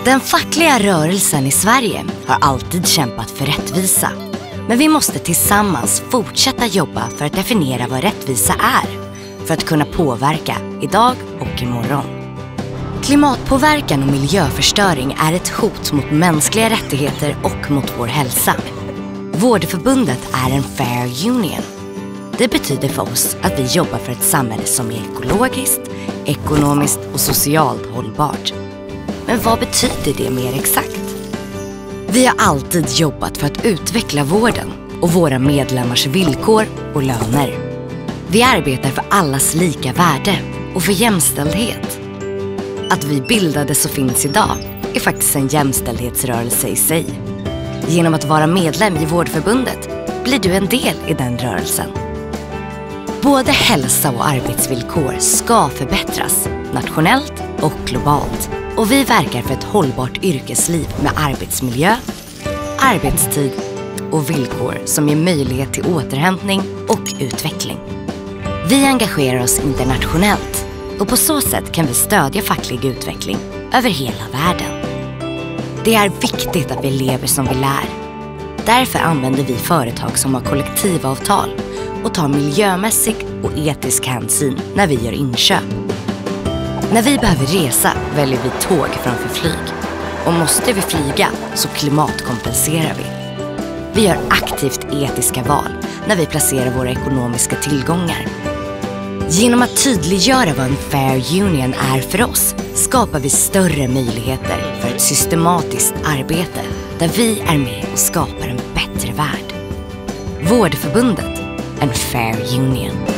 Den fackliga rörelsen i Sverige har alltid kämpat för rättvisa. Men vi måste tillsammans fortsätta jobba för att definiera vad rättvisa är. För att kunna påverka idag och imorgon. Klimatpåverkan och miljöförstöring är ett hot mot mänskliga rättigheter och mot vår hälsa. Vårdförbundet är en fair union. Det betyder för oss att vi jobbar för ett samhälle som är ekologiskt, ekonomiskt och socialt hållbart. Men vad betyder det mer exakt? Vi har alltid jobbat för att utveckla vården och våra medlemmars villkor och löner. Vi arbetar för allas lika värde och för jämställdhet. Att vi bildades och finns idag är faktiskt en jämställdhetsrörelse i sig. Genom att vara medlem i Vårdförbundet blir du en del i den rörelsen. Både hälsa och arbetsvillkor ska förbättras, nationellt och globalt. Och vi verkar för ett hållbart yrkesliv med arbetsmiljö, arbetstid och villkor som ger möjlighet till återhämtning och utveckling. Vi engagerar oss internationellt och på så sätt kan vi stödja facklig utveckling över hela världen. Det är viktigt att vi lever som vi lär. Därför använder vi företag som har kollektivavtal och tar miljömässig och etisk hänsyn när vi gör inköp. När vi behöver resa väljer vi tåg framför flyg. Och måste vi flyga så klimatkompenserar vi. Vi gör aktivt etiska val när vi placerar våra ekonomiska tillgångar. Genom att tydliggöra vad en fair union är för oss skapar vi större möjligheter för ett systematiskt arbete där vi är med och skapar en bättre värld. Vårdförbundet, en fair union.